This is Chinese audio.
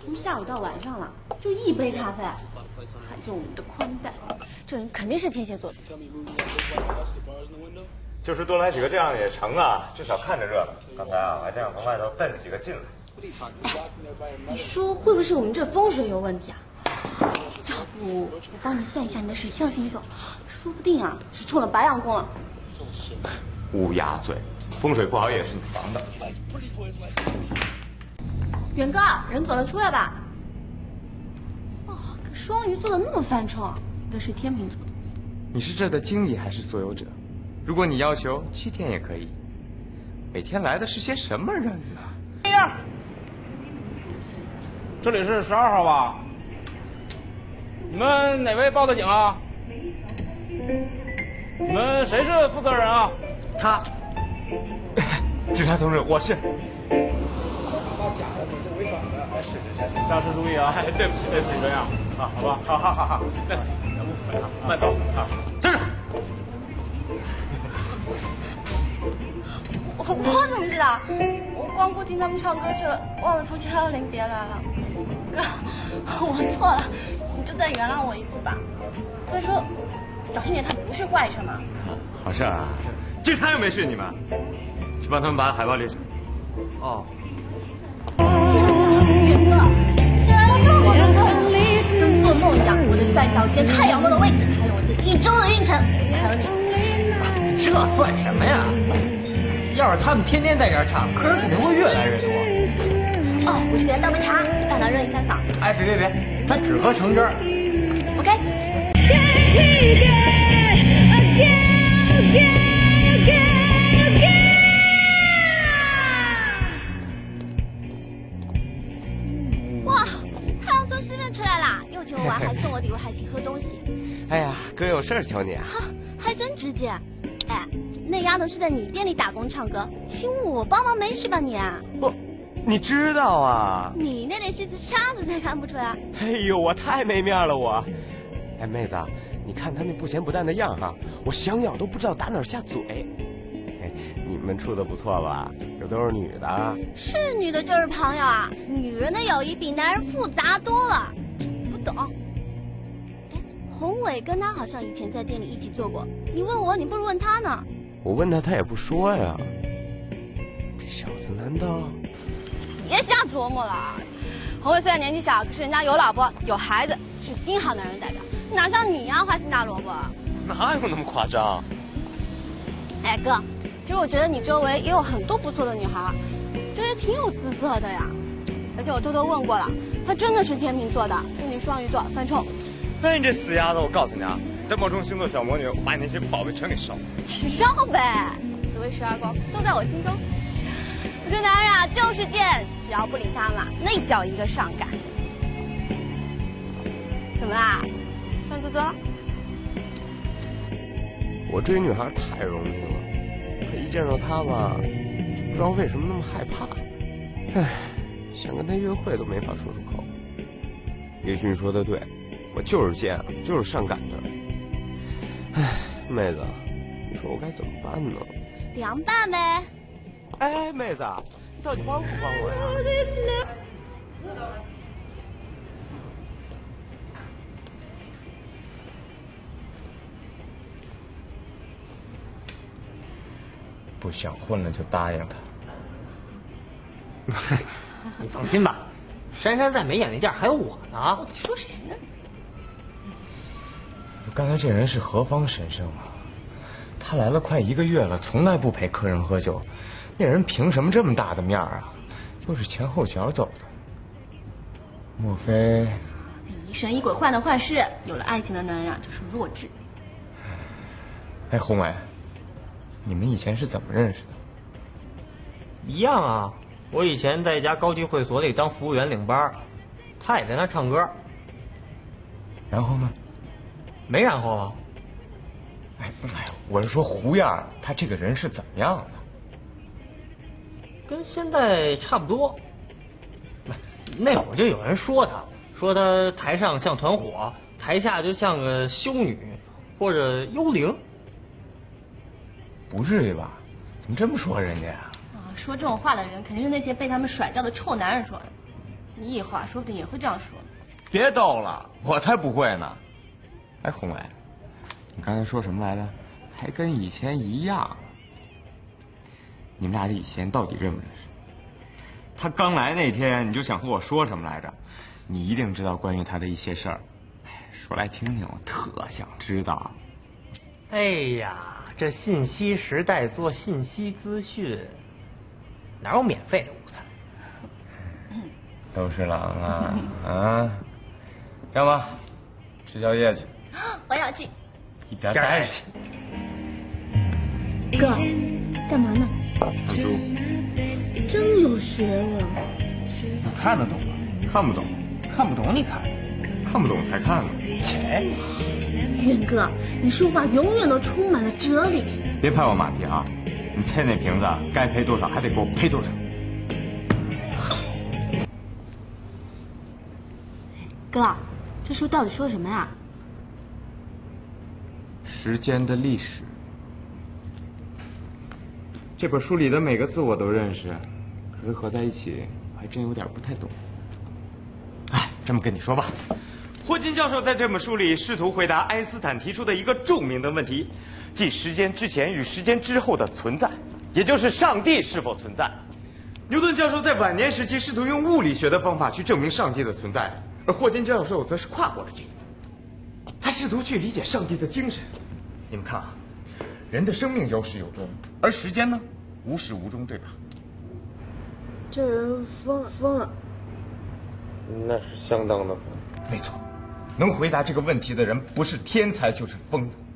从下午到晚上了，就一杯咖啡，还用我们的宽带，这人肯定是天蝎座的。 就是多来几个这样也成啊，至少看着热闹。刚才啊，我还这样从外头瞪几个进来。 你说会不会是我们这风水有问题啊？要不我帮你算一下你的水象星座，说不定啊是冲了白羊宫了。 乌鸦嘴，风水不好也是你防的。 远哥，人走了，出来吧。哦，可双鱼座的那么犯冲啊，应该是天秤座的。 你是这的经理还是所有者？如果你要求7天也可以。每天来的是些什么人呢？ 哎呀，这里是12号吧？你们哪位报的警啊？你们谁是负责人啊？ 他，警察同志，我是。 假的你是违法的，是， 下次注意啊！ 对不起， 这样，好吧？ 好，那慢走啊，站住！ 我怎么知道？我光顾听他们唱歌去了，忘了投710别来了。哥，我错了，你就再原谅我一次吧。再说，小心点，他不是坏人嘛。 好事啊，警察又没训你们，去帮他们把海报列上。 哦。 天哪，远哥，现在来了那么多客人，跟做梦一样。我得算一下我今天太阳宫的位置，还有我这1周的运程，还有你。 这算什么呀？要是他们天天在这儿唱，客人肯定会越来越多。 哦，我去给他倒杯茶，让他润一下嗓子。 哎，别，他只喝橙汁儿。 OK。哇，太阳从西边出来啦！又请我玩，还送我礼物，还请喝东西。 哎呀，哥有事儿求你啊。 哈，还真直接。哎，那丫头是在你店里打工唱歌，请我帮忙没事吧你？ 不，你知道啊？ 你那点心思瞎子才看不出来。 哎呦，我太没面了我。哎，妹子，你看他那不咸不淡的样哈，我想咬都不知道打哪儿下嘴。哎，你们处的不错吧？这都是女的。 是女的就是朋友啊，女人的友谊比男人复杂多了。不懂。哎，宏伟跟他好像以前在店里一起做过，你问我，你不如问他呢。 我问他，他也不说呀。这小子难道…… 别瞎琢磨了。宏伟虽然年纪小，可是人家有老婆有孩子，是新好男人代表，哪像你呀，花心大萝卜。 哪有那么夸张？ 哎哥，其实我觉得你周围也有很多不错的女孩，觉得挺有姿色的呀。而且我偷偷问过了，她真的是天秤座的，跟你双鱼座犯冲。 那你这死丫头，我告诉你啊，再冒充星座小魔女，我把你那些宝贝全给烧了。 去烧呗，紫薇12宫都在我心中。我这男人啊就是贱，只要不理他嘛，那叫一个上赶。怎么啦？酸啧啧？ 我追女孩太容易了，可一见到她吧，就不知道为什么那么害怕。唉，想跟她约会都没法说出口。也许你说的对，我就是贱，就是上赶的。唉，妹子，你说我该怎么办呢？ 凉拌呗。 哎，妹子，你到底帮不帮我呀？ 不想混了就答应他。 你放心吧，珊珊在眉眼那店还有我呢。 你说谁呢？ 刚才这人是何方神圣啊？他来了快1个月了，从来不陪客人喝酒，那人凭什么这么大的面儿啊？又是前后脚走的，莫非？ 疑神疑鬼患得患失，有了爱情的男人啊就是弱智。 哎，宏伟，你们以前是怎么认识的？ 一样啊，我以前在一家高级会所里当服务员领班，他也在那唱歌。 然后呢？ 没然后了。 哎，我是说胡样，他这个人是怎么样的？ 跟现在差不多。那会儿就有人说他台上像团伙，台下就像个修女或者幽灵。 不至于吧？怎么这么说人家呀？ 说这种话的人肯定是那些被他们甩掉的臭男人说的。 你以后啊，说不定也会这样说。 别逗了，我才不会呢。哎，红伟，你刚才说什么来着？还跟以前一样。你们俩以前到底认不认识？他刚来那天你就想和我说什么来着？你一定知道关于他的一些事儿。说来听听，我特想知道。 哎呀，这信息时代做信息资讯，哪有免费的午餐？ 都是狼啊啊！这样吧，吃宵夜去。 我要去。 一边待着去。 哥，干嘛呢？ 看书。 真有学问。 看得懂吗？ 看不懂， 看不懂你看， 看不懂才看呢。 切！ 远哥，你说话永远都充满了哲理。 别拍我马屁啊！你猜那瓶子该赔多少，还得给我赔多少。 哥，这书到底说什么呀？ 时间的历史。这本书里的每个字我都认识，可是合在一起，我还真有点不太懂。哎，这么跟你说吧，霍金教授在这本书里试图回答爱因斯坦提出的一个著名的问题，即时间之前与时间之后的存在，也就是上帝是否存在。牛顿教授在晚年时期试图用物理学的方法去证明上帝的存在，而霍金教授则是跨过了这一步，他试图去理解上帝的精神。你们看啊，人的生命有始有终，而时间呢，无始无终，对吧？ 这人疯了。 那是相当的疯。 没错，能回答这个问题的人，不是天才就是疯子。